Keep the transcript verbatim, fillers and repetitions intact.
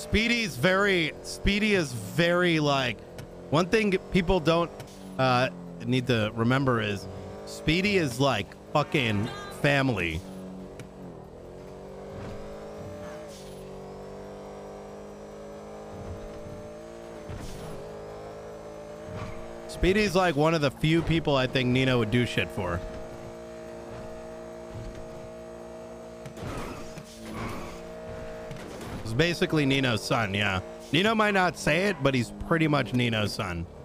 Speedy's very, Speedy is very like, one thing people don't uh, need to remember is Speedy is like fucking family. Speedy's like one of the few people I think Nino would do shit for. It's basically Nino's son, yeah. Nino might not say it, but he's pretty much Nino's son.